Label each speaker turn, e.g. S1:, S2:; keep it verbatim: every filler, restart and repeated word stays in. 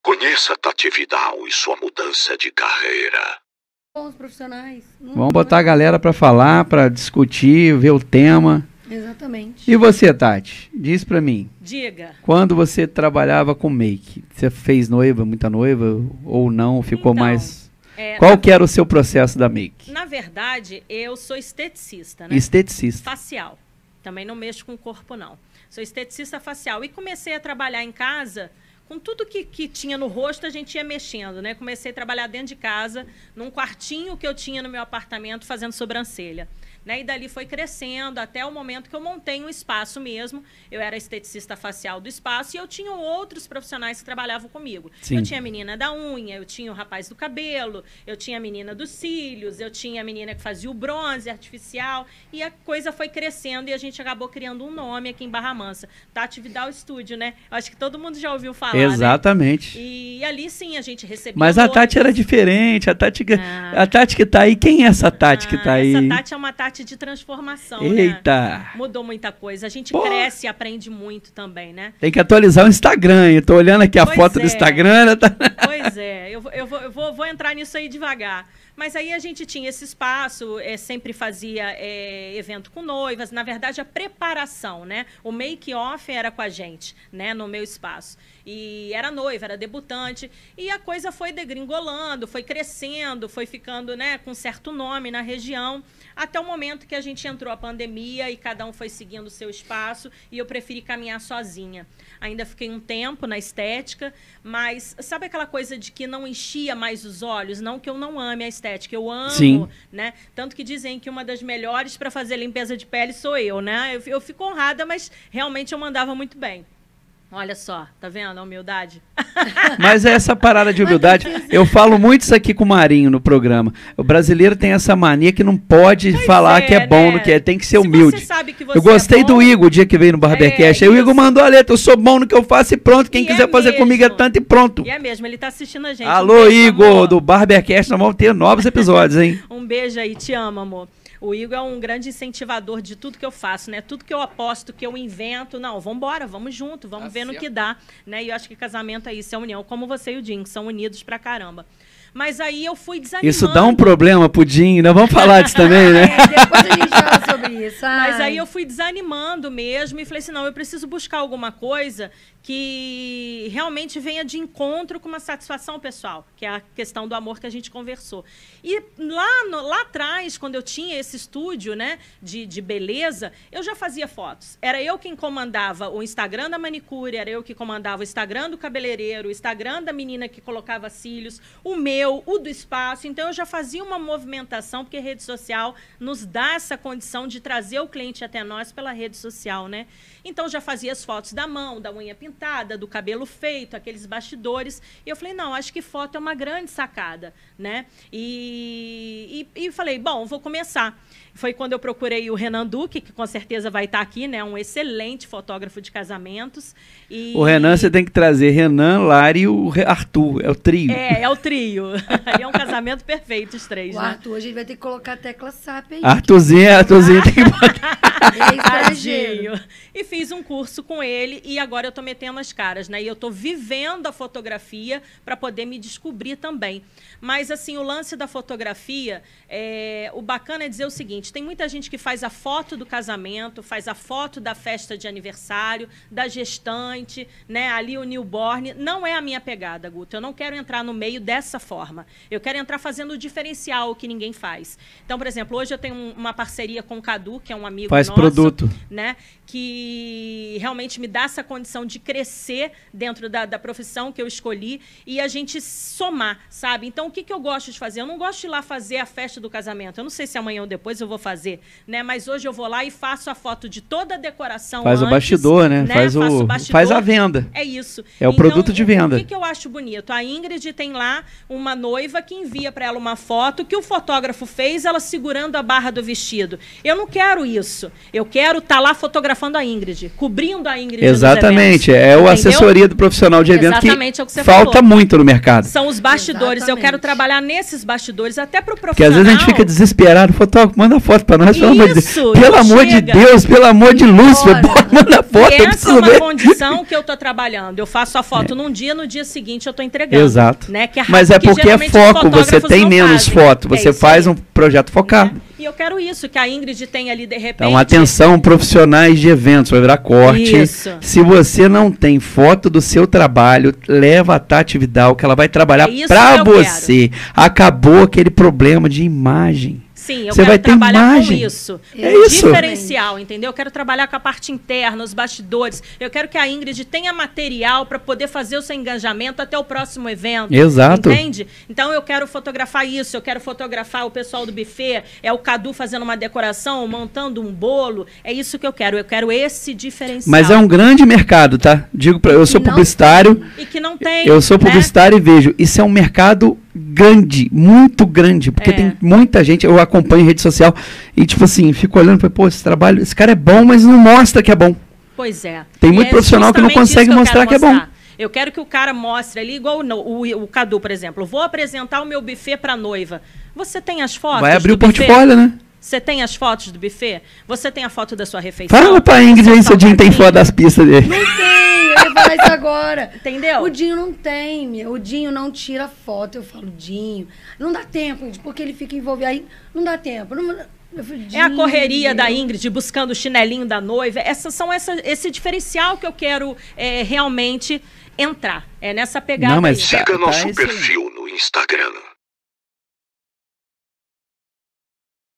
S1: Conheça Tati Vidal e sua mudança de carreira.
S2: Bons profissionais. Não,
S3: Vamos botar a galera para falar, para discutir, ver o tema.
S2: Exatamente.
S3: E você, Tati? Diz para mim.
S4: Diga.
S3: Quando você trabalhava com make, você fez noiva, muita noiva, ou não? Ficou
S4: Então,
S3: mais...
S4: É,
S3: Qual
S4: na,
S3: que era o seu processo da make?
S4: Na verdade, eu sou esteticista, né?
S3: Esteticista.
S4: Facial. Também não mexo com o corpo, não. Sou esteticista facial. E comecei a trabalhar em casa... Com tudo que, que tinha no rosto, a gente ia mexendo, né? Comecei a trabalhar dentro de casa, num quartinho que eu tinha no meu apartamento, fazendo sobrancelha. Né? E dali foi crescendo até o momento que eu montei um espaço mesmo. Eu era esteticista facial do espaço e eu tinha outros profissionais que trabalhavam comigo.
S3: Sim.
S4: Eu tinha a menina da unha, eu tinha o rapaz do cabelo, eu tinha a menina dos cílios, eu tinha a menina que fazia o bronze artificial. E a coisa foi crescendo e a gente acabou criando um nome aqui em Barra Mansa. Tati Vidal Studio, né? Eu acho que todo mundo já ouviu falar.
S3: Exatamente.
S4: Né? E ali sim a gente recebia.
S3: Mas a
S4: noivas.
S3: Tati era diferente. A Tati,
S4: Ah.
S3: a Tati que tá aí, quem é essa Tati
S4: Ah,
S3: que tá aí?
S4: Essa Tati é uma Tati de transformação.
S3: Eita!
S4: Né? Mudou muita coisa. A gente
S3: Pô.
S4: cresce e aprende muito também, né?
S3: Tem que atualizar o Instagram. Eu tô olhando aqui a
S4: Pois
S3: foto
S4: é.
S3: do Instagram. Tá...
S4: Pois é, eu, vou- eu, vou, eu vou, vou entrar nisso aí devagar. Mas aí a gente tinha esse espaço, é, sempre fazia é, evento com noivas. Na verdade, a preparação, né? O make-off era com a gente, né? No meu espaço. E era noiva, era debutante. E a coisa foi degringolando, foi crescendo, foi ficando, né, com certo nome na região. Até o momento que a gente entrou a pandemia e cada um foi seguindo o seu espaço. E eu preferi caminhar sozinha. Ainda fiquei um tempo na estética, mas sabe aquela coisa de que não enchia mais os olhos? Não que eu não ame a estética, eu amo,
S3: Sim.
S4: né? Tanto que dizem que uma das melhores para fazer limpeza de pele sou eu, né? Eu, eu fico honrada, mas realmente eu mandava muito bem. Olha só, tá vendo a humildade?
S3: Mas é essa parada de humildade. Eu falo muito isso aqui com o Marinho no programa. O brasileiro tem essa mania que não pode
S4: Pois
S3: falar
S4: é,
S3: que é bom
S4: né?
S3: no que é, tem que ser
S4: Se
S3: humilde.
S4: você sabe que você
S3: Eu gostei
S4: é bom,
S3: do Igor o dia que veio no Barbercast.
S4: É,
S3: Aí o Igor
S4: isso.
S3: mandou a letra, eu sou bom no que eu faço e pronto. Quem
S4: E
S3: quiser
S4: é
S3: fazer comigo é
S4: mesmo.
S3: tanto e pronto.
S4: E é mesmo, ele tá assistindo a gente. Um
S3: Alô,
S4: beijo,
S3: Igor,
S4: amor.
S3: do Barbercast, nós vamos ter novos episódios, hein?
S4: Um beijo aí, te amo, amor. O Igor é um grande incentivador de tudo que eu faço, né? Tudo que eu aposto, que eu invento. Não, vamos embora, vamos junto, vamos
S3: Tá
S4: ver no
S3: certo.
S4: que dá. Né? E eu acho que casamento é isso, é união. Como você e o Jim, que são unidos pra caramba. Mas aí eu fui desanimando.
S3: Isso dá um problema pro Dinho, nós vamos falar disso também, né?
S2: É, depois a gente fala sobre isso.
S4: Mas
S2: Ai.
S4: aí eu fui desanimando mesmo e falei assim, não, eu preciso buscar alguma coisa que realmente venha de encontro com uma satisfação pessoal, que é a questão do amor que a gente conversou. E lá, no- lá atrás, quando eu tinha esse estúdio, né, de, de beleza, eu já fazia fotos. Era eu quem comandava o Instagram da manicure, era eu que comandava o Instagram do cabeleireiro, o Instagram da menina que colocava cílios, o meu, o do espaço. Então, eu já fazia uma movimentação, porque a rede social nos dá essa condição de trazer o cliente até nós pela rede social, né? Então, já fazia as fotos da mão, da unha pintada, do cabelo feito, aqueles bastidores. E eu falei, não, acho que foto é uma grande sacada, né? E, e, e falei, bom, vou começar. Foi quando eu procurei o Renan Duque, que com certeza vai estar aqui, né? Um excelente fotógrafo de casamentos. E...
S3: O Renan, você tem que trazer Renan, Lari e o Re- Arthur, é o trio.
S4: É, é o trio. Aí é um casamento perfeito, os três,
S2: O
S4: né?
S2: Arthur, a gente vai ter que colocar a tecla S A P aí.
S3: Arthurzinho, Arthurzinho tem que botar.
S2: Ele é estrangeiro.
S4: Tadinho. E fiz um curso com ele e agora eu tô metendo as caras, né? E eu tô vivendo a fotografia para poder me descobrir também. Mas, assim, o lance da fotografia, é... o bacana é dizer o seguinte, tem muita gente que faz a foto do casamento, faz a foto da festa de aniversário, da gestante, né? Ali o newborn. Não é a minha pegada, Guto. Eu não quero entrar no meio dessa forma. Eu quero entrar fazendo o diferencial que ninguém faz. Então, por exemplo, hoje eu tenho um- uma parceria com o Cadu, que é um amigo
S3: Faz
S4: nosso,
S3: produto.
S4: né? Que realmente me dá essa condição de crescer dentro da, da profissão que eu escolhi e a gente somar, sabe? Então, o que, que eu gosto de fazer? Eu não gosto de ir lá fazer a festa do casamento. Eu não sei se amanhã ou depois eu vou fazer, né? Mas hoje eu vou lá e faço a foto de toda a decoração
S3: Faz o
S4: antes,
S3: bastidor, né? Faz o-
S4: Faço bastidor.
S3: faz a venda.
S4: É isso.
S3: É o produto de
S4: o-
S3: venda.
S4: O que, que eu acho bonito? A Ingrid tem lá uma noiva que envia para ela uma foto que o fotógrafo fez, ela segurando a barra do vestido. Eu não quero isso. Eu quero estar tá lá fotografando a Ingrid, cobrindo a Ingrid.
S3: Exatamente, é o assessoria do profissional de evento. Exatamente, que, é o que você falta falou. Muito no mercado.
S4: São os bastidores. Exatamente. Eu quero trabalhar nesses bastidores, até para o profissional.
S3: Porque às vezes a gente fica desesperado, fotógrafo, manda foto para nós, pelo amor de Deus. Pelo amor de Deus, pelo amor de Lúcio, manda foto.
S4: E essa é uma ver. condição que eu estou trabalhando. Eu faço a foto é. num dia, no dia seguinte eu estou entregando.
S3: Exato.
S4: Né? Que é
S3: Mas é porque é foco, você tem menos fazem. foto, você é faz aí. um projeto focado.
S4: É. E eu quero isso, que a Ingrid tenha ali de repente...
S3: Então, atenção, profissionais de eventos, vai virar corte.
S4: Isso.
S3: Se você não tem foto do seu trabalho, leva a Tati Vidal, que ela vai trabalhar é para você. Quero. Acabou aquele problema de imagem.
S4: Sim, eu
S3: Você
S4: quero
S3: vai ter
S4: trabalhar
S3: imagem.
S4: com isso.
S3: É isso.
S4: Diferencial, entendeu? Eu quero trabalhar com a parte interna, os bastidores. Eu quero que a Ingrid tenha material para poder fazer o seu engajamento até o próximo evento.
S3: Exato.
S4: Entende? Então eu quero fotografar isso, eu quero fotografar o pessoal do buffet, é o Cadu fazendo uma decoração, montando um bolo. É isso que eu quero. Eu quero esse diferencial.
S3: Mas é um grande mercado, tá? Digo para eu sou publicitário.
S4: E que não tem.
S3: Eu sou publicitário, né? E vejo. Isso é um mercado grande, muito grande, porque é. tem muita gente, eu acompanho em rede social e tipo assim, fico olhando, pô, esse trabalho, esse cara é bom, mas não mostra que é bom.
S4: Pois é.
S3: Tem muito
S4: é
S3: profissional que não consegue que mostrar que é bom.
S4: Eu quero que o cara mostre ali, igual o, o, o Cadu, por exemplo, vou apresentar o meu buffet para noiva. Você tem as fotos?
S3: Vai abrir
S4: do
S3: o portfólio, né?
S4: Você tem as fotos do buffet? Você tem a foto da sua refeição?
S3: Fala pra Ingrid aí se o Dinho tem foto das pistas dele.
S2: Não tem, eu ia falar isso agora.
S4: Entendeu?
S2: O Dinho não tem, o Dinho não tira foto. Eu falo, Dinho, não dá tempo, porque ele fica envolvido. Aí não dá tempo. Não, eu falo,
S4: é a correria da Ingrid buscando o chinelinho da noiva. Essas são essa, esse diferencial que eu quero é, realmente entrar. É nessa pegada.
S3: Não, mas
S1: siga
S3: tá,
S1: nosso
S3: tá
S1: perfil no Instagram.